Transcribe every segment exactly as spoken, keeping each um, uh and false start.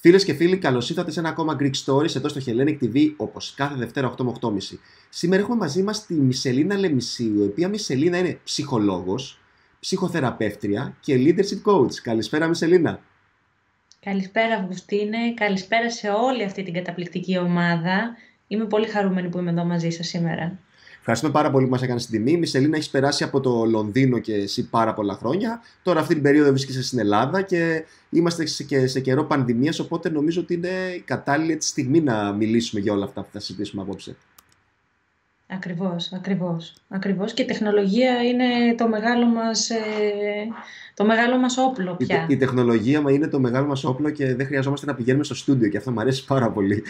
Φίλες και φίλοι, καλώς ήρθατε σε ένα ακόμα Greek Stories εδώ στο Hellenic τι βι, όπως κάθε Δευτέρα οκτώ με οκτώ και μισή. Σήμερα έχουμε μαζί μας τη Μισελίνα Λεμισίου, η οποία Μισελίνα είναι ψυχολόγος, ψυχοθεραπεύτρια και leadership coach. Καλησπέρα, Μισελίνα. Καλησπέρα, Αυγουστίνε. Καλησπέρα σε όλη αυτή την καταπληκτική ομάδα. Είμαι πολύ χαρούμενη που είμαι εδώ μαζί σας σήμερα. Ευχαριστούμε πάρα πολύ που μας έκανες την τιμή. Μισελίνα, έχεις περάσει από το Λονδίνο και εσύ πάρα πολλά χρόνια. Τώρα, αυτή την περίοδο βρίσκεσαι στην Ελλάδα και είμαστε και σε καιρό πανδημίας. Οπότε, νομίζω ότι είναι η κατάλληλη στιγμή να μιλήσουμε για όλα αυτά που θα συζητήσουμε απόψε. Ακριβώς, ακριβώς, ακριβώς. Και η τεχνολογία είναι το μεγάλο μας, ε, το μεγάλο μας όπλο Η, πια. η τεχνολογία μα είναι το μεγάλο μας όπλο και δεν χρειαζόμαστε να πηγαίνουμε στο στούντιο και αυτό μου αρέσει πάρα πολύ.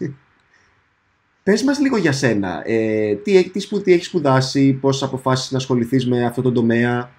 Πες μας λίγο για σένα. Ε, τι, τι, σπου, τι έχεις σπουδάσει, πώς αποφάσισες να ασχοληθείς με αυτό το τομέα.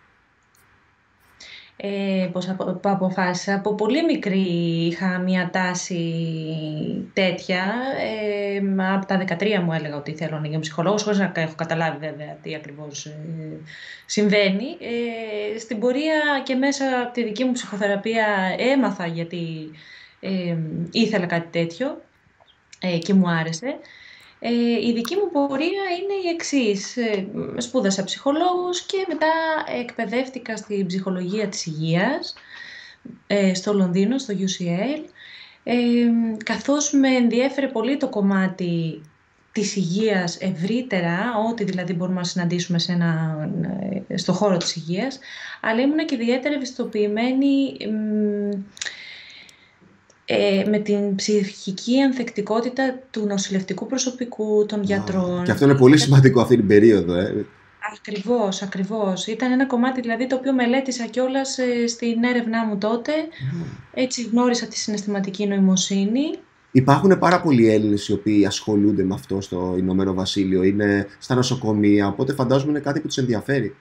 Ε, πώς απο, αποφάσισα. Από πολύ μικρή είχα μια τάση τέτοια. Ε, από τα δεκατρία μου έλεγα ότι θέλω να γίνω ψυχολόγος, χωρίς να έχω καταλάβει βέβαια τι ακριβώς ε, συμβαίνει. Ε, στην πορεία και μέσα από τη δική μου ψυχοθεραπεία έμαθα γιατί ε, ήθελα κάτι τέτοιο ε, και μου άρεσε. Ε, η δική μου πορεία είναι η εξής. Ε, σπούδασα ψυχολόγος και μετά εκπαιδεύτηκα στη ψυχολογία της υγείας ε, στο Λονδίνο, στο γιου σι ελ. Ε, καθώς με ενδιέφερε πολύ το κομμάτι της υγείας ευρύτερα, ό,τι δηλαδή μπορούμε να συναντήσουμε σε ένα, στο χώρο της υγείας, αλλά ήμουν και ιδιαίτερα ευαισθητοποιημένη Ε, με την ψυχική ανθεκτικότητα του νοσηλευτικού προσωπικού, των γιατρών. Και αυτό είναι πολύ σημαντικό αυτή την περίοδο. Ε. Ακριβώς, ακριβώς. Ήταν ένα κομμάτι δηλαδή το οποίο μελέτησα κιόλας ε, στην έρευνά μου τότε. Έτσι γνώρισα τη συναισθηματική νοημοσύνη. Υπάρχουν πάρα πολλοί Έλληνες οι οποίοι ασχολούνται με αυτό στο Ηνωμένο Βασίλειο. Είναι στα νοσοκομεία, οπότε φαντάζομαι είναι κάτι που τους ενδιαφέρει.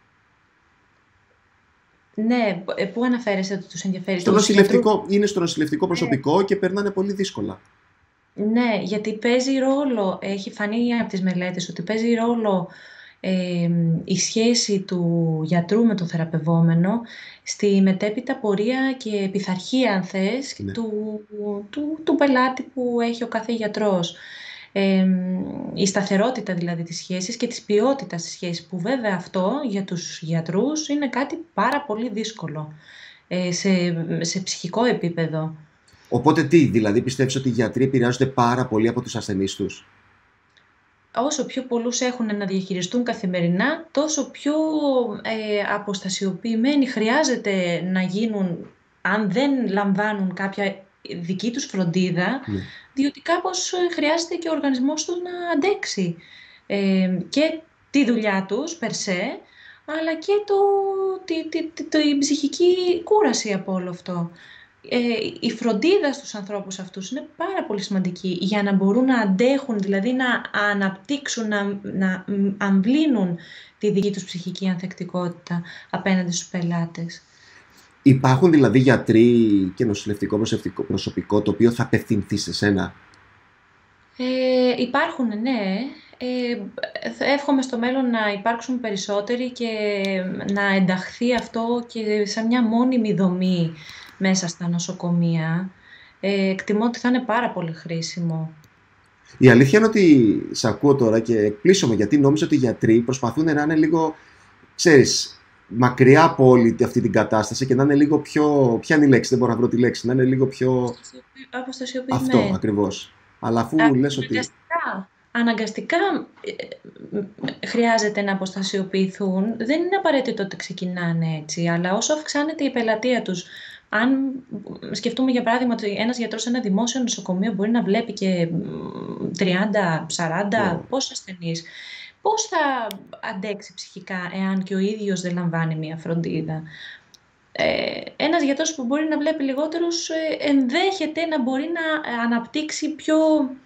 Ναι, πού αναφέρεσαι ότι τους ενδιαφέρει? Στο νοσηλευτικό, είναι στο νοσηλευτικό προσωπικό και περνάνε πολύ δύσκολα. Ναι, γιατί παίζει ρόλο, έχει φανεί από τις μελέτες ότι παίζει ρόλο ε, η σχέση του γιατρού με τον θεραπευόμενο στη μετέπειτα πορεία και πειθαρχία, αν θες, Ναι. του, του, του πελάτη που έχει ο κάθε γιατρός. Ε, η σταθερότητα δηλαδή της σχέσης και της ποιότητας της σχέσης, που βέβαια αυτό για τους γιατρούς είναι κάτι πάρα πολύ δύσκολο ε, σε, σε ψυχικό επίπεδο. Οπότε τι, δηλαδή πιστεύεις ότι οι γιατροί επηρεάζονται πάρα πολύ από τους ασθενείς τους? Όσο πιο πολλούς έχουν να διαχειριστούν καθημερινά, τόσο πιο ε, αποστασιοποιημένοι χρειάζεται να γίνουν, αν δεν λαμβάνουν κάποια δική τους φροντίδα, Ναι. διότι κάπως χρειάζεται και ο οργανισμός τους να αντέξει ε, και τη δουλειά τους, περσέ, αλλά και το, τη, τη, τη, τη ψυχική κούραση από όλο αυτό. Ε, η φροντίδα στους ανθρώπους αυτούς είναι πάρα πολύ σημαντική για να μπορούν να αντέχουν, δηλαδή να αναπτύξουν, να, να αμβλύνουν τη δική τους ψυχική ανθεκτικότητα απέναντι στους πελάτες. Υπάρχουν δηλαδή γιατροί και νοσηλευτικό προσωπικό το οποίο θα απευθυνθεί σε σένα? Ε, υπάρχουν, ναι. Ε, εύχομαι στο μέλλον να υπάρξουν περισσότεροι και να ενταχθεί αυτό και σε μια μόνιμη δομή μέσα στα νοσοκομεία. Ε, εκτιμώ ότι θα είναι πάρα πολύ χρήσιμο. Η αλήθεια είναι ότι σε ακούω τώρα και εκπλήσωμαι, γιατί νόμιζα ότι οι γιατροί προσπαθούν να είναι λίγο, ξέρεις, μακριά από όλη αυτή την κατάσταση και να είναι λίγο πιο. Ποια είναι η λέξη, δεν μπορώ να βρω τη λέξη. Να είναι λίγο πιο. Αποστασιοποιημένοι. Αυτό ακριβώς. Αλλά αφού λες ότι. Αναγκαστικά, αναγκαστικά ε, χρειάζεται να αποστασιοποιηθούν. Δεν είναι απαραίτητο ότι ξεκινάνε έτσι, αλλά όσο αυξάνεται η πελατεία τους, αν σκεφτούμε για παράδειγμα ότι ένας γιατρός σε ένα δημόσιο νοσοκομείο μπορεί να βλέπει και τριάντα σαράντα Yeah. πόσους ασθενείς, πώς θα αντέξει ψυχικά εάν και ο ίδιος δεν λαμβάνει μια φροντίδα? Ε, ένας γιατρός που μπορεί να βλέπει λιγότερους ε, ενδέχεται να μπορεί να αναπτύξει πιο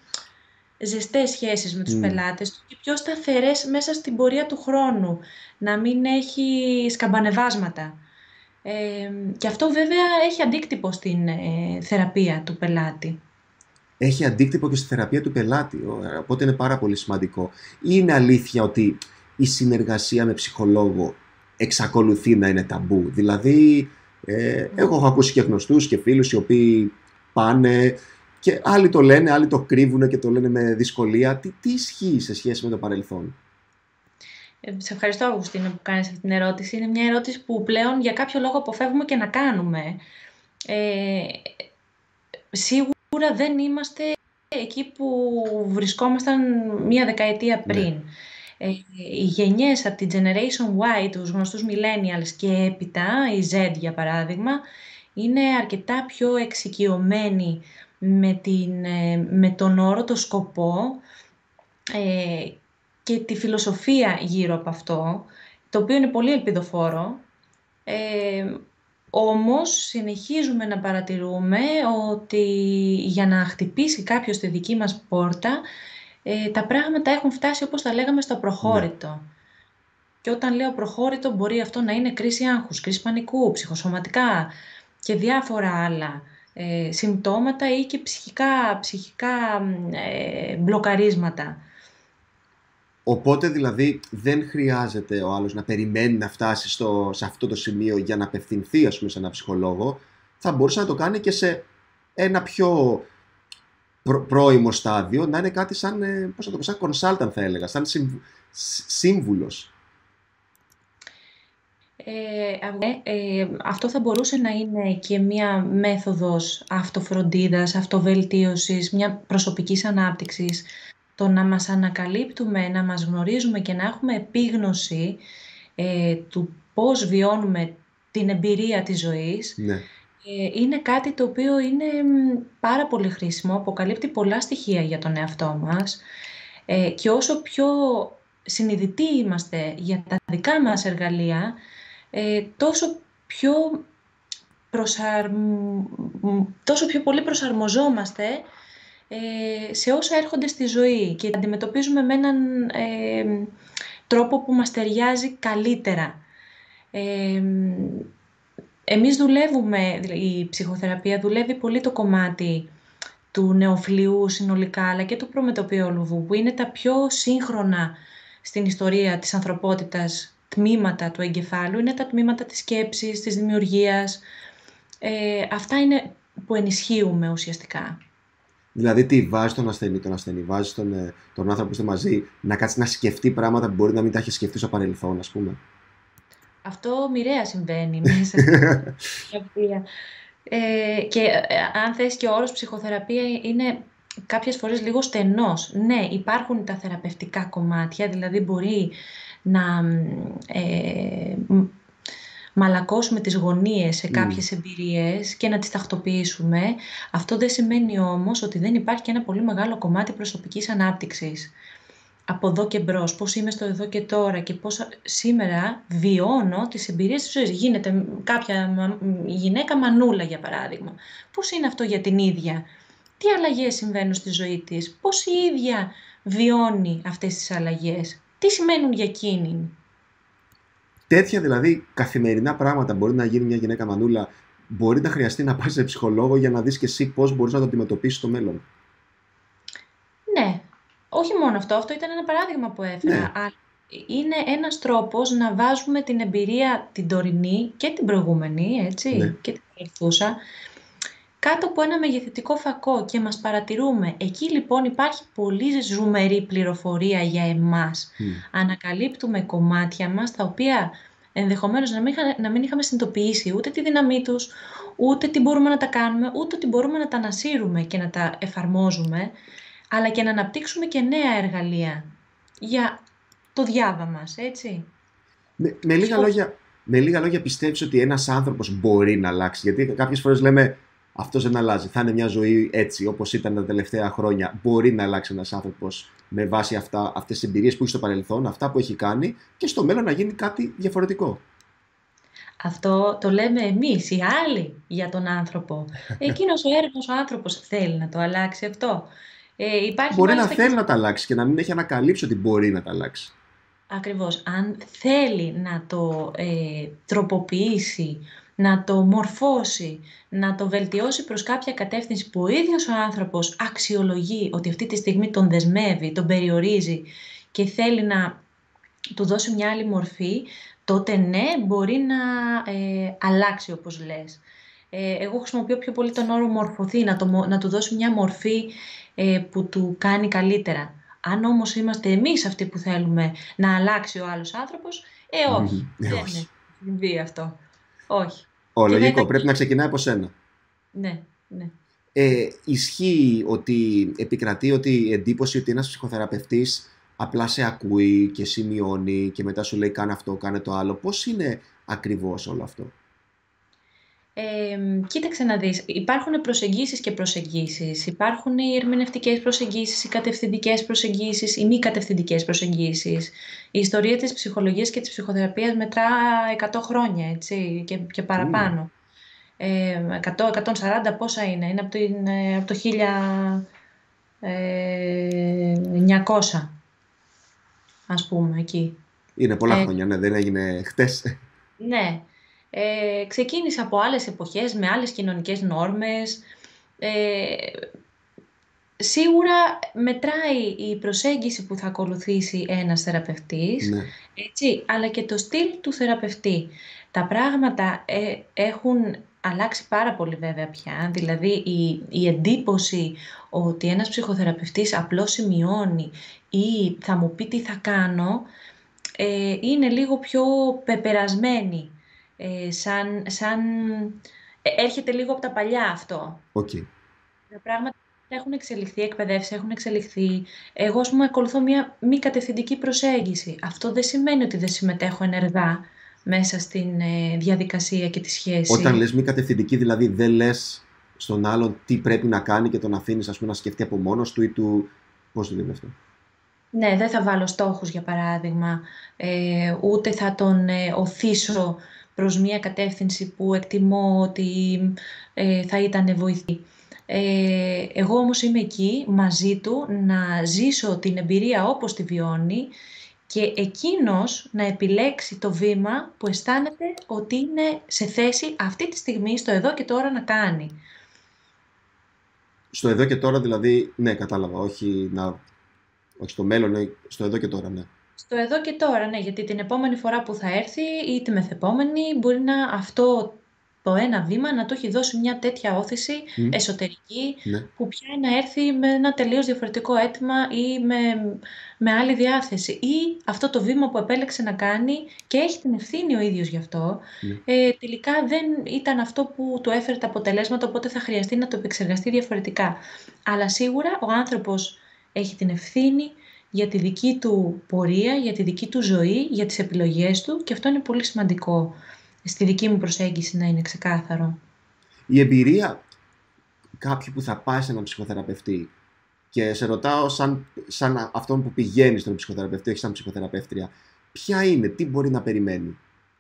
ζεστές σχέσεις με τους Mm. πελάτες του και πιο σταθερές μέσα στην πορεία του χρόνου, να μην έχει σκαμπανεβάσματα. Ε, και αυτό βέβαια έχει αντίκτυπο στην ε, θεραπεία του πελάτη. Έχει αντίκτυπο και στη θεραπεία του πελάτη, οπότε είναι πάρα πολύ σημαντικό. Είναι αλήθεια ότι η συνεργασία με ψυχολόγο εξακολουθεί να είναι ταμπού? Δηλαδή, ε, εγώ έχω ακούσει και γνωστούς και φίλους οι οποίοι πάνε. Και άλλοι το λένε, άλλοι το κρύβουν και το λένε με δυσκολία. Τι, τι ισχύει σε σχέση με το παρελθόν? Ε, Σε ευχαριστώ, Αυγουστίνα, που κάνεις αυτή την ερώτηση. Είναι μια ερώτηση που πλέον για κάποιο λόγο αποφεύγουμε και να κάνουμε. Ε, Σίγουρα δεν είμαστε εκεί που βρισκόμασταν μία δεκαετία πριν. Ναι. Ε, οι γενιές από την Generation Y, τους γνωστούς Millennials και έπειτα, η Z για παράδειγμα, είναι αρκετά πιο εξοικειωμένοι με, την, ε, με τον όρο, το σκοπό ε, και τη φιλοσοφία γύρω από αυτό, το οποίο είναι πολύ ελπιδοφόρο. Ε, Όμως συνεχίζουμε να παρατηρούμε ότι για να χτυπήσει κάποιος τη δική μας πόρτα, ε, τα πράγματα έχουν φτάσει, όπως τα λέγαμε, στο Ναι. προχώρητο. Και όταν λέω προχώρητο, μπορεί αυτό να είναι κρίση άγχους, κρίση πανικού, ψυχοσωματικά και διάφορα άλλα ε, συμπτώματα ή και ψυχικά, ψυχικά ε, μπλοκαρίσματα. Οπότε δηλαδή δεν χρειάζεται ο άλλος να περιμένει να φτάσει στο, σε αυτό το σημείο για να απευθυνθεί, ας πούμε, σε έναν ψυχολόγο. Θα μπορούσε να το κάνει και σε ένα πιο πρω, πρώιμο στάδιο, να είναι κάτι σαν, ε, πώς να το πω, σαν consultant θα έλεγα, σαν συμβ, σύμβουλος. Ε, ε, αυτό θα μπορούσε να είναι και μία μέθοδος αυτοφροντίδας, αυτοβελτίωσης, μια προσωπικής ανάπτυξης. Το να μας ανακαλύπτουμε, να μας γνωρίζουμε και να έχουμε επίγνωση ε, του πώς βιώνουμε την εμπειρία της ζωής, Ναι. ε, είναι κάτι το οποίο είναι πάρα πολύ χρήσιμο, αποκαλύπτει πολλά στοιχεία για τον εαυτό μας ε, και όσο πιο συνειδητοί είμαστε για τα δικά μας εργαλεία, ε, τόσο πιο προσαρμ... τόσο πιο πολύ προσαρμοζόμαστε ε, σε όσα έρχονται στη ζωή και αντιμετωπίζουμε με έναν ε, τρόπο που μας ταιριάζει καλύτερα. Ε, εμείς δουλεύουμε, η ψυχοθεραπεία δουλεύει πολύ το κομμάτι του νεοφλοιού συνολικά, αλλά και του προμετωπιολούβου, που είναι τα πιο σύγχρονα στην ιστορία της ανθρωπότητας τμήματα του εγκεφάλου, είναι τα τμήματα της σκέψης, της δημιουργίας. Ε, αυτά είναι που ενισχύουμε ουσιαστικά. Δηλαδή, τι βάζει τον ασθενή, τον ασθενή, βάζει τον, ε, τον άνθρωπο που είστε μαζί να κάτσει να σκεφτεί πράγματα που μπορεί να μην τα έχει σκεφτεί στο παρελθόν, ας πούμε. Αυτό μοιραία συμβαίνει μέσα στην ψυχοθεραπεία. Ε, και ε, αν θες, και ο όρος ψυχοθεραπεία είναι κάποιες φορές λίγο στενός. Ναι, υπάρχουν τα θεραπευτικά κομμάτια, δηλαδή μπορεί να ε, μαλακώσουμε τις γωνίες σε Mm. κάποιες εμπειρίες και να τις τακτοποιήσουμε. Αυτό δεν σημαίνει όμως ότι δεν υπάρχει και ένα πολύ μεγάλο κομμάτι προσωπικής ανάπτυξης. Από εδώ και μπρος, πώς είμαι στο εδώ και τώρα και πώς σήμερα βιώνω τις εμπειρίες της ζωής. Γίνεται κάποια γυναίκα μανούλα, για παράδειγμα. Πώς είναι αυτό για την ίδια, τι αλλαγές συμβαίνουν στη ζωή της, πώς η ίδια βιώνει αυτές τις αλλαγές, τι σημαίνουν για εκείνη. Τέτοια δηλαδή καθημερινά πράγματα μπορεί να γίνει μια γυναίκα μανούλα, μπορεί να χρειαστεί να πας σε ψυχολόγο για να δεις και εσύ πώς μπορείς να το αντιμετωπίσεις στο μέλλον. Ναι, όχι μόνο αυτό, αυτό ήταν ένα παράδειγμα που έφερα, Ναι. αλλά είναι ένας τρόπος να βάζουμε την εμπειρία την τωρινή και την προηγούμενη, έτσι, Ναι. και την παρελθούσα, κάτω από ένα μεγεθυντικό φακό και μας παρατηρούμε. Εκεί λοιπόν υπάρχει πολύ ζουμερή πληροφορία για εμάς. Mm. Ανακαλύπτουμε κομμάτια μας τα οποία ενδεχομένως να μην, να μην είχαμε συνειδητοποιήσει ούτε τη δύναμή τους, ούτε τι μπορούμε να τα κάνουμε, ούτε τι μπορούμε να τα ανασύρουμε και να τα εφαρμόζουμε, αλλά και να αναπτύξουμε και νέα εργαλεία για το διάβα μας, έτσι. Με, με, λίγα λόγια, με λίγα λόγια πιστεύεις ότι ένας άνθρωπος μπορεί να αλλάξει? Γιατί κάποιες φορές λέμε αυτός δεν αλλάζει, θα είναι μια ζωή έτσι όπως ήταν τα τελευταία χρόνια. Μπορεί να αλλάξει ένας άνθρωπος με βάση αυτά, αυτές τις εμπειρίες που έχει στο παρελθόν, αυτά που έχει κάνει, και στο μέλλον να γίνει κάτι διαφορετικό? Αυτό το λέμε εμείς, οι άλλοι, για τον άνθρωπο. Εκείνος ο έρημος ο άνθρωπος θέλει να το αλλάξει αυτό. Ε, υπάρχει Μπορεί να μάλιστα θέλει και... να τα αλλάξει και να μην έχει ανακαλύψει ότι μπορεί να τα αλλάξει. Ακριβώς. Αν θέλει να το ε, τροποποιήσει, να το μορφώσει, να το βελτιώσει προς κάποια κατεύθυνση που ο ίδιος ο άνθρωπος αξιολογεί ότι αυτή τη στιγμή τον δεσμεύει, τον περιορίζει και θέλει να του δώσει μια άλλη μορφή, τότε ναι, μπορεί να ε, αλλάξει, όπως λες. Ε, εγώ χρησιμοποιώ πιο πολύ τον όρο μορφωθεί, να, το, μο- να του δώσει μια μορφή ε, που του κάνει καλύτερα. Αν όμως είμαστε εμείς αυτοί που θέλουμε να αλλάξει ο άλλος άνθρωπος, ε, όχι, Ε, δεν είναι όχι. συμβεί αυτό. Όχι. Ω, Και θα λογικό. ήταν... Πρέπει να ξεκινάει από σένα. Ναι, ναι. Ε, ισχύει ότι επικρατεί ότι η εντύπωση ότι ένας ψυχοθεραπευτής απλά σε ακούει και σημειώνει και μετά σου λέει κάνε αυτό, κάνε το άλλο. Πώς είναι ακριβώς όλο αυτό? Ε, κοίταξε να δεις, υπάρχουν προσεγγίσεις και προσεγγίσεις. Υπάρχουν οι ερμηνευτικές προσεγγίσεις, οι κατευθυντικές προσεγγίσεις, οι μη κατευθυντικές προσεγγίσεις. Η ιστορία της ψυχολογίας και της ψυχοθεραπείας μετρά εκατό χρόνια, έτσι, και, και Ου, παραπάνω. Ε, εκατό με εκατόν σαράντα πόσα είναι, είναι από, την, ε, από το χίλια εννιακόσια, ας πούμε, εκεί. είναι πολλά Ε, χρόνια, ναι, δεν έγινε χτες. ναι, ε, ξεκίνησε από άλλες εποχές, με άλλες κοινωνικές νόρμες. Ε, Σίγουρα μετράει η προσέγγιση που θα ακολουθήσει ένας θεραπευτής, Ναι. έτσι, αλλά και το στυλ του θεραπευτή. Τα πράγματα ε, έχουν αλλάξει πάρα πολύ βέβαια πια, δηλαδή η, η εντύπωση ότι ένας ψυχοθεραπευτής απλώς σημειώνει ή θα μου πει τι θα κάνω, ε, είναι λίγο πιο πεπερασμένη, ε, σαν, σαν, ε, έρχεται λίγο από τα παλιά αυτό. Οκ. Τα πράγματα έχουν εξελιχθεί, οι εκπαιδεύσεις έχουν εξελιχθεί. Εγώ, ας πούμε, ακολουθώ μια μη κατευθυντική προσέγγιση. Αυτό δεν σημαίνει ότι δεν συμμετέχω ενεργά μέσα στην ε, διαδικασία και τη Όταν σχέση. λες μη κατευθυντική, δηλαδή δεν λες στον άλλον τι πρέπει να κάνει και τον αφήνεις, ας πούμε, να σκεφτεί από μόνος του ή του. Πώς δουλεύει αυτό? Ναι, δεν θα βάλω στόχους, για παράδειγμα, ε, ούτε θα τον ε, οθήσω προς μια κατεύθυνση που εκτιμώ ότι ε, θα ήταν βοηθή. Ε, εγώ όμως είμαι εκεί μαζί του να ζήσω την εμπειρία όπως τη βιώνει και εκείνος να επιλέξει το βήμα που αισθάνεται ότι είναι σε θέση αυτή τη στιγμή, στο εδώ και τώρα, να κάνει. Στο εδώ και τώρα, δηλαδή, ναι, κατάλαβα. Όχι, να... όχι στο μέλλον, ναι, στο εδώ και τώρα, ναι. Στο εδώ και τώρα, ναι, γιατί την επόμενη φορά που θα έρθει ή τη μεθεπόμενη μπορεί να αυτό το ένα βήμα να του έχει δώσει μια τέτοια όθηση Μμ, εσωτερική ναι, που πια να έρθει με ένα τελείως διαφορετικό αίτημα ή με, με άλλη διάθεση. Ή αυτό το βήμα που επέλεξε να κάνει και έχει την ευθύνη ο ίδιος γι' αυτό, ναι. ε, τελικά δεν ήταν αυτό που του έφερε τα αποτελέσματα, οπότε θα χρειαστεί να το επεξεργαστεί διαφορετικά. Αλλά σίγουρα ο άνθρωπος έχει την ευθύνη για τη δική του πορεία, για τη δική του ζωή, για τις επιλογές του και αυτό είναι πολύ σημαντικό στη δική μου προσέγγιση να είναι ξεκάθαρο. Η εμπειρία κάποιου που θα πάει σε έναν ψυχοθεραπευτή και σε ρωτάω σαν, σαν αυτόν που πηγαίνει στον ψυχοθεραπευτή, όχι σαν ψυχοθεραπεύτρια, ποια είναι, τι μπορεί να περιμένει?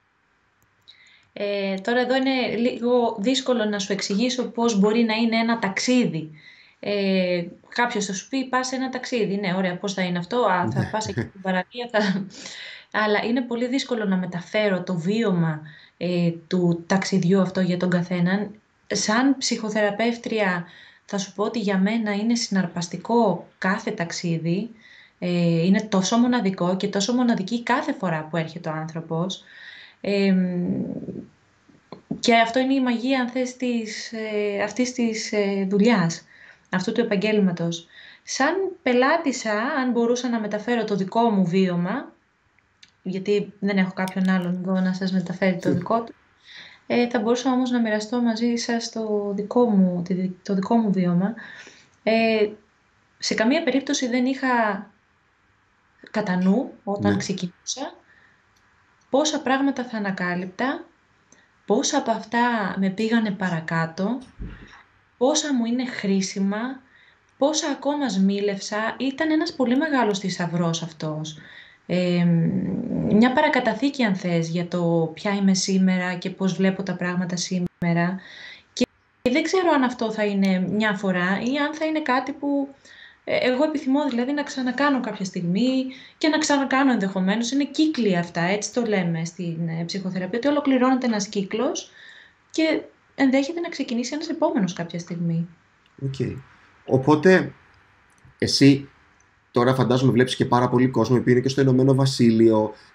Ε, τώρα εδώ είναι λίγο δύσκολο να σου εξηγήσω πώς μπορεί να είναι ένα ταξίδι. Ε, κάποιος θα σου πει πας σε ένα ταξίδι, ναι ωραία, πώς θα είναι αυτό, α, θα Ναι. πας εκεί στην παραλία, θα... αλλά είναι πολύ δύσκολο να μεταφέρω το βίωμα ε, του ταξιδιού αυτό για τον καθέναν. Σαν ψυχοθεραπεύτρια θα σου πω ότι για μένα είναι συναρπαστικό κάθε ταξίδι, ε, είναι τόσο μοναδικό και τόσο μοναδική κάθε φορά που έρχεται ο άνθρωπος. Ε, και αυτό είναι η μαγεία, αν θες, της, ε, αυτής της ε, δουλειάς, αυτού του επαγγέλματος. Σαν πελάτησα, αν μπορούσα να μεταφέρω το δικό μου βίωμα, γιατί δεν έχω κάποιον άλλον εδώ να σας μεταφέρει το δικό του, ε, θα μπορούσα όμως να μοιραστώ μαζί σας το δικό μου, τη- το δικό μου βίωμα. Ε, σε καμία περίπτωση δεν είχα κατά νου, όταν Ναι. ξεκινούσα, πόσα πράγματα θα ανακάλυπτα, πόσα από αυτά με πήγανε παρακάτω, πόσα μου είναι χρήσιμα, πόσα ακόμα σμήλευσα. Ήταν ένας πολύ μεγάλος θησαυρός αυτός. Ε, μια παρακαταθήκη, αν θες, για το ποια είμαι σήμερα και πώς βλέπω τα πράγματα σήμερα. Και δεν ξέρω αν αυτό θα είναι μια φορά ή αν θα είναι κάτι που ε, εγώ επιθυμώ, δηλαδή, να ξανακάνω κάποια στιγμή και να ξανακάνω ενδεχομένως. Είναι κύκλοι αυτά, έτσι το λέμε στην ε, ψυχοθεραπεία, ότι ολοκληρώνεται ένας κύκλος και ενδέχεται να ξεκινήσει ένας επόμενος κάποια στιγμή. Οκ. Οπότε, εσύ τώρα φαντάζομαι βλέπεις και πάρα πολύ κόσμο που είναι και στο Ηνωμένο Βασίλειο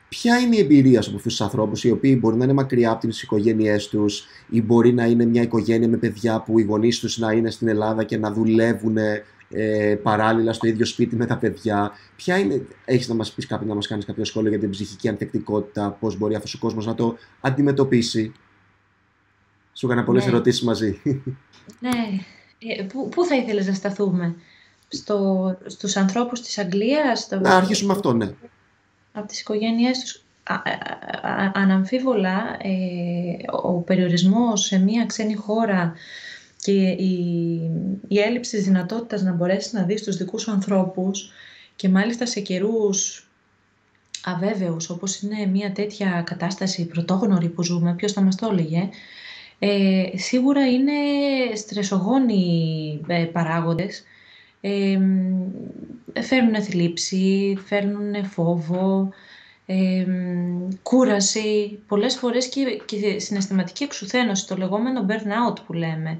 Ποια είναι η εμπειρία σου από αυτούς τους ανθρώπους, οι οποίοι μπορεί να είναι μακριά από τις οικογένειές τους, ή μπορεί να είναι μια οικογένεια με παιδιά που οι γονείς τους να είναι στην Ελλάδα και να δουλεύουν ε, παράλληλα στο ίδιο σπίτι με τα παιδιά. Ποια είναι, έχεις να μας πεις κάποιο, να μας κάνεις κάποιο σχόλιο για την ψυχική ανθεκτικότητα, πώς μπορεί αυτός ο κόσμος να το αντιμετωπίσει? Σου έκανα πολλές Ναι, ερωτήσεις μαζί. ναι. Ε, πού, πού θα ήθελες να σταθούμε? Στο, στους ανθρώπους της Αγγλίας, Να στο, αρχίσουμε αυτό, ναι. από τις οικογένειές τους. Α, α, α, αναμφίβολα, ε, ο περιορισμός σε μία ξένη χώρα και η, η έλλειψη της δυνατότητας να μπορέσεις να δεις τους δικούς σου ανθρώπους και μάλιστα σε καιρούς αβέβαιους, όπως είναι μία τέτοια κατάσταση πρωτόγνωρη που ζούμε, ποιος θα μας το έλεγε, ε, σίγουρα είναι στρεσογόνοι ε, παράγοντες. Ε, Φέρνουν θλίψη, φέρνουν φόβο, ε, κούραση, πολλές φορές και, και συναισθηματική εξουθένωση, το λεγόμενο burnout που λέμε.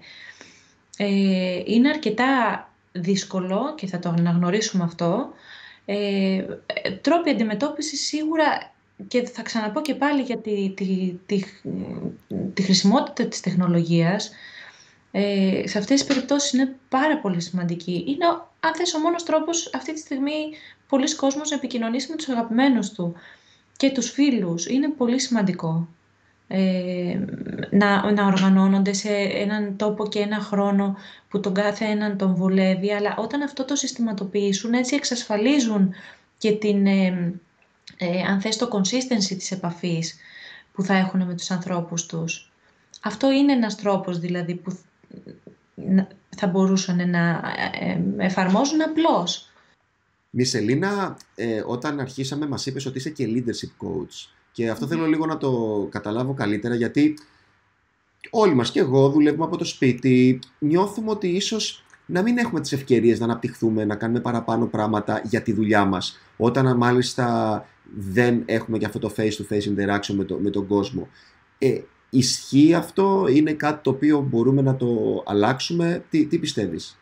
Ε, είναι αρκετά δύσκολο και θα το αναγνωρίσουμε αυτό. Ε, Τρόποι αντιμετώπισης σίγουρα, και θα ξαναπώ και πάλι για τη, τη, τη, τη χρησιμότητα της τεχνολογίας, ε, σε αυτές τις περιπτώσεις είναι πάρα πολύ σημαντική. Είναι, αν θες, ο μόνος τρόπος αυτή τη στιγμή πολλοί κόσμος να επικοινωνήσει με τους αγαπημένους του και τους φίλους. Είναι πολύ σημαντικό ε, να, να οργανώνονται σε έναν τόπο και ένα χρόνο που τον κάθε έναν τον βολεύει, αλλά όταν αυτό το συστηματοποιήσουν, έτσι εξασφαλίζουν και την, ε, ε, αν θες, το consistency της επαφής που θα έχουν με τους ανθρώπους τους. Αυτό είναι ένας τρόπος δηλαδή που θα μπορούσαν να εφαρμόζουν απλώς. Μισελίνα, ε, όταν αρχίσαμε μας είπες ότι είσαι και leadership coach, και αυτό Mm-hmm. θέλω λίγο να το καταλάβω καλύτερα, γιατί όλοι μας και εγώ δουλεύουμε από το σπίτι, νιώθουμε ότι ίσως να μην έχουμε τις ευκαιρίες να αναπτυχθούμε, να κάνουμε παραπάνω πράγματα για τη δουλειά μας, όταν μάλιστα δεν έχουμε και αυτό το face-to-face interaction με, το, με τον κόσμο. Ε, ισχύει αυτό? Είναι κάτι το οποίο μπορούμε να το αλλάξουμε? Τι, τι πιστεύεις?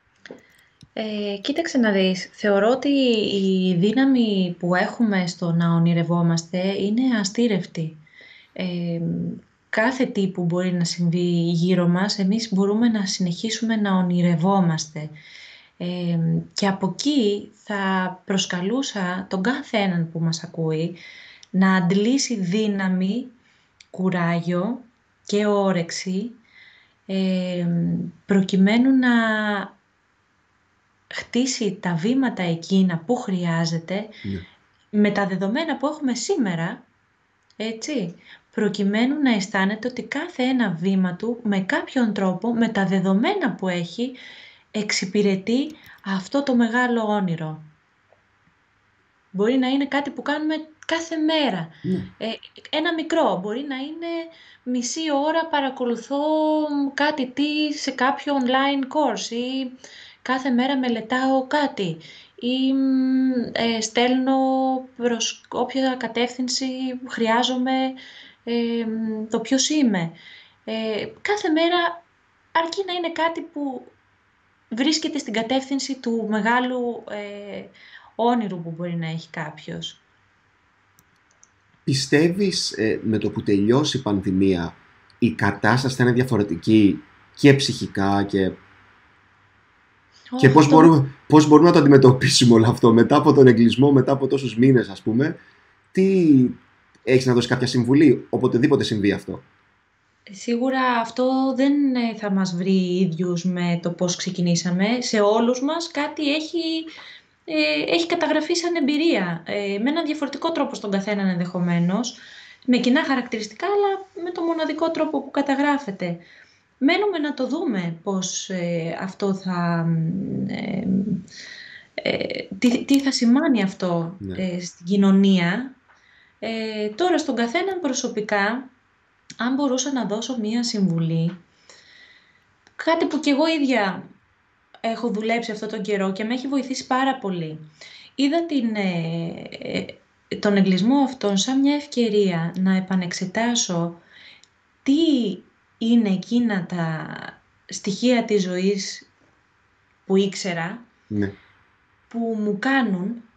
Ε, κοίταξε να δεις, θεωρώ ότι η δύναμη που έχουμε στο να ονειρευόμαστε είναι αστήρευτη. Ε, Κάθε τι που μπορεί να συμβεί γύρω μας, εμείς μπορούμε να συνεχίσουμε να ονειρευόμαστε. Ε, και από εκεί θα προσκαλούσα τον κάθε έναν που μας ακούει να αντλήσει δύναμη, κουράγιο και όρεξη, ε, προκειμένου να χτίσει τα βήματα εκείνα που χρειάζεται, Ναι. με τα δεδομένα που έχουμε σήμερα, έτσι, προκειμένου να αισθάνεται ότι κάθε ένα βήμα του με κάποιον τρόπο, με τα δεδομένα που έχει, εξυπηρετεί αυτό το μεγάλο όνειρο. Μπορεί να είναι κάτι που κάνουμε κάθε μέρα. Ναι. Ε, ένα μικρό, μπορεί να είναι μισή ώρα παρακολουθώ κάτι τι σε κάποιο online course, ή κάθε μέρα μελετάω κάτι, ή ε, στέλνω προς όποια κατεύθυνση χρειάζομαι ε, το ποιος είμαι. Ε, κάθε μέρα, αρκεί να είναι κάτι που βρίσκεται στην κατεύθυνση του μεγάλου ε, όνειρου που μπορεί να έχει κάποιος. Πιστεύεις ε, με το που τελειώσει η πανδημία η κατάσταση θα είναι διαφορετική και ψυχικά και, και πώς, Αυτό... μπορούμε, πώς μπορούμε να το αντιμετωπίσουμε όλο αυτό μετά από τον εγκλισμό, μετά από τόσους μήνες, ας πούμε? Τι έχεις να δώσεις κάποια συμβουλή οποτεδήποτε συμβεί αυτό? Σίγουρα αυτό δεν θα μας βρει ίδιους με το πώς ξεκινήσαμε. Σε όλους μας κάτι έχει, ε, έχει καταγραφεί σαν εμπειρία, ε, με έναν διαφορετικό τρόπο στον καθέναν ενδεχομένως, με κοινά χαρακτηριστικά, αλλά με το μοναδικό τρόπο που καταγράφεται. Μένουμε να το δούμε πώς ε, αυτό θα... Ε, ε, τι, τι θα σημάνει αυτό Ναι. ε, στην κοινωνία. Ε, τώρα στον καθέναν προσωπικά, αν μπορούσα να δώσω μία συμβουλή, κάτι που κι εγώ ίδια έχω δουλέψει αυτόν τον καιρό και με έχει βοηθήσει πάρα πολύ. Είδα την, ε, τον εγκλισμό αυτόν σαν μια ευκαιρία να επανεξετάσω τι είναι εκείνα τα στοιχεία της ζωής που ήξερα, Ναι. που μου κάνουν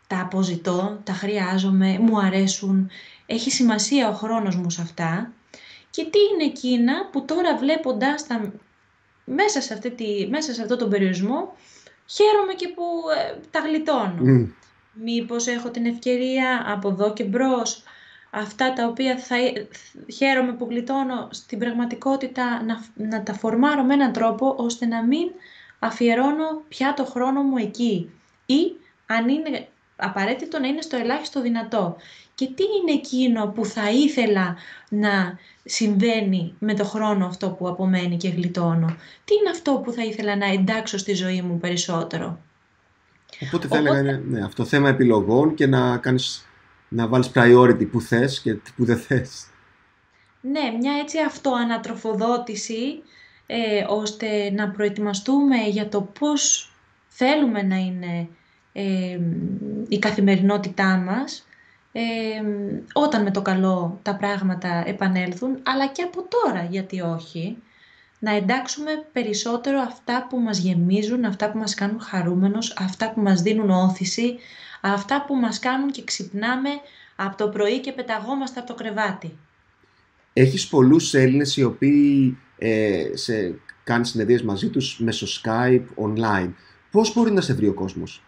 τα αποζητώ, τα χρειάζομαι, μου αρέσουν, έχει σημασία ο χρόνος μου σε αυτά. Και τι είναι εκείνα που τώρα βλέποντας τα μέσα σε, αυτή τη, μέσα σε αυτό τον περιορισμό, χαίρομαι και που ε, τα γλιτώνω. Mm. Μήπως έχω την ευκαιρία από εδώ και μπρος αυτά τα οποία θα, χαίρομαι που γλιτώνω στην πραγματικότητα να, να τα φορμάρω με έναν τρόπο ώστε να μην αφιερώνω πια το χρόνο μου εκεί. Ή αν είναι απαραίτητο να είναι στο ελάχιστο δυνατό. Και τι είναι εκείνο που θα ήθελα να συμβαίνει με το χρόνο αυτό που απομένει και γλιτώνω. Τι είναι αυτό που θα ήθελα να εντάξω στη ζωή μου περισσότερο. Οπότε θα έλεγα είναι ναι, αυτό θέμα επιλογών και να, κάνεις, να βάλεις priority που θες και που δεν θες. Ναι, μια έτσι αυτοανατροφοδότηση ε, ώστε να προετοιμαστούμε για το πώς θέλουμε να είναι ε, η καθημερινότητά μας ε, όταν με το καλό τα πράγματα επανέλθουν, αλλά και από τώρα, γιατί όχι, να εντάξουμε περισσότερο αυτά που μας γεμίζουν, αυτά που μας κάνουν χαρούμενος, αυτά που μας δίνουν όθηση, αυτά που μας κάνουν και ξυπνάμε από το πρωί και πεταγόμαστε από το κρεβάτι. Έχεις πολλούς Έλληνες οι οποίοι ε, σε, κάνεις συνεδρίες μαζί τους μέσω Skype, online. Πώς μπορεί να σε βρει ο κόσμος?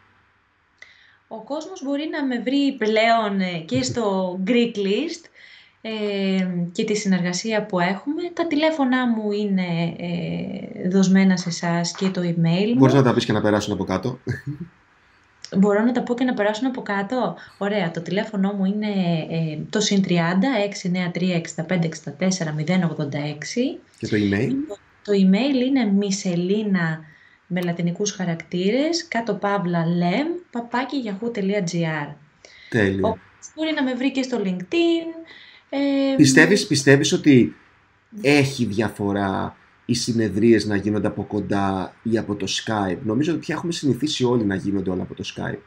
Ο κόσμος μπορεί να με βρει πλέον και στο Greek List ε, και τη συνεργασία που έχουμε. Τα τηλέφωνά μου είναι ε, δοσμένα σε εσάς και το email μου. Μπορείς να τα πεις και να περάσουν από κάτω. Μπορώ να τα πω και να περάσουν από κάτω. Ωραία, το τηλέφωνο μου είναι ε, το συν τριάντα έξι εννιά τρία έξι πέντε έξι τέσσερα μηδέν ογδόντα έξι. Και το email? Το, το email είναι μισελίνα με λατινικούς χαρακτήρες, κάτω παύλα λεμ, παπάκι yahoo τελεία gr. Τέλεια. Ο, μπορεί να με βρει και στο LinkedIn. Ε, πιστεύεις, πιστεύεις ότι έχει διαφορά οι συνεδρίες να γίνονται από κοντά ή από το Skype? Νομίζω ότι πια έχουμε συνηθίσει όλοι να γίνονται όλα από το Skype.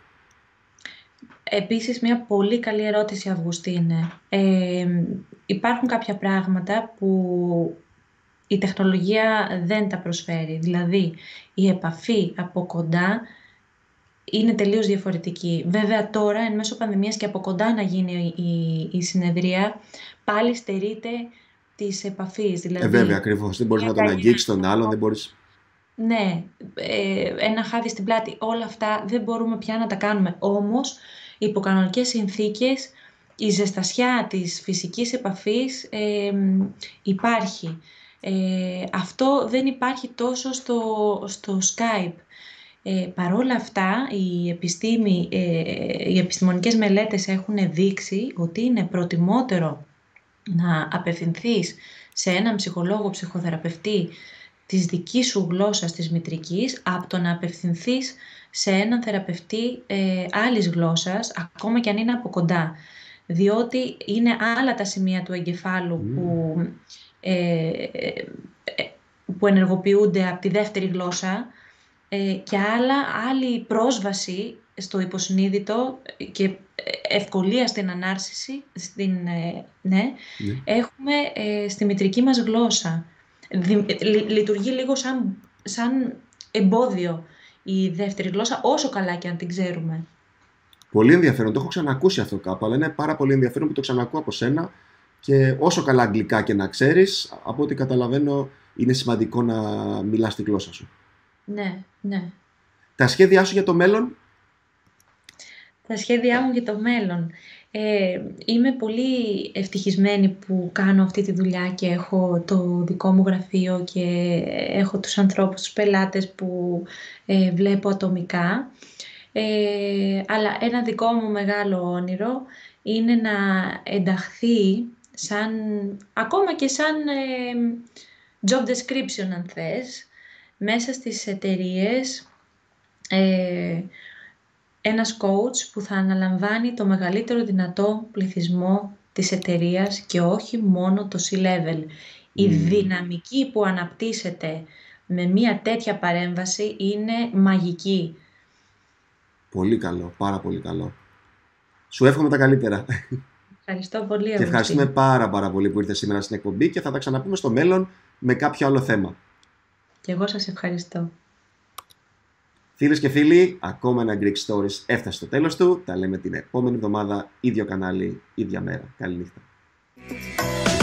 Επίσης, μια πολύ καλή ερώτηση, Αυγουστίνε. Ε, υπάρχουν κάποια πράγματα που η τεχνολογία δεν τα προσφέρει. Δηλαδή, η επαφή από κοντά είναι τελείως διαφορετική. Βέβαια, τώρα, εν μέσω πανδημίας και από κοντά να γίνει η, η συνεδρία, πάλι στερείται της επαφής. Δηλαδή, ε, βέβαια, ακριβώς. Δεν μπορείς να τον αγγίξεις τον άλλον, δεν μπορείς... Ναι, ε, ένα χάδι στην πλάτη, όλα αυτά δεν μπορούμε πια να τα κάνουμε. Όμως, υπό κανονικές συνθήκες, η ζεστασιά της φυσικής επαφής ε, υπάρχει. Ε, αυτό δεν υπάρχει τόσο στο, στο Skype. Ε, παρόλα αυτά, η επιστήμη, ε, οι επιστημονικές μελέτες έχουν δείξει ότι είναι προτιμότερο να απευθυνθείς σε έναν ψυχολόγο, ψυχοθεραπευτή της δικής σου γλώσσας, της μητρικής, από το να απευθυνθείς σε έναν θεραπευτή ε, άλλης γλώσσας, ακόμα και αν είναι από κοντά. Διότι είναι άλλα τα σημεία του εγκεφάλου mm. που, ε, ε, που ενεργοποιούνται από τη δεύτερη γλώσσα ε, και άλλα, άλλη πρόσβαση στο υποσυνείδητο και ευκολία στην ανάρσηση, στην, ε, ναι, mm. έχουμε ε, στη μητρική μας γλώσσα. Λειτουργεί λίγο σαν, σαν εμπόδιο η δεύτερη γλώσσα, όσο καλά και αν την ξέρουμε. Πολύ ενδιαφέρον. Το έχω ξανακούσει αυτό κάπου, αλλά είναι πάρα πολύ ενδιαφέρον που το ξανακούω από σένα και όσο καλά αγγλικά και να ξέρεις, από ό,τι καταλαβαίνω είναι σημαντικό να μιλάς τη γλώσσα σου. Ναι, ναι. Τα σχέδιά σου για το μέλλον? Τα σχέδιά μου για το μέλλον. Ε, είμαι πολύ ευτυχισμένη που κάνω αυτή τη δουλειά και έχω το δικό μου γραφείο και έχω τους ανθρώπους, τους πελάτες που ε, βλέπω ατομικά. Ε, αλλά ένα δικό μου μεγάλο όνειρο είναι να ενταχθεί σαν, ακόμα και σαν ε, job description αν θες, μέσα στις εταιρείες ε, ένας coach που θα αναλαμβάνει το μεγαλύτερο δυνατό πληθυσμό της εταιρείας και όχι μόνο το C-level. Mm. Η δυναμική που αναπτύσσεται με μια τέτοια παρέμβαση είναι μαγική. Πολύ καλό, πάρα πολύ καλό. Σου εύχομαι τα καλύτερα. Ευχαριστώ πολύ. Και ευχαριστούμε πάρα πάρα πολύ που ήρθες σήμερα στην εκπομπή και θα τα ξαναπούμε στο μέλλον με κάποιο άλλο θέμα. Και εγώ σας ευχαριστώ. Φίλες και φίλοι, ακόμα ένα Greek Stories έφτασε στο τέλος του. Τα λέμε την επόμενη εβδομάδα, ίδιο κανάλι, ίδια μέρα. Καληνύχτα.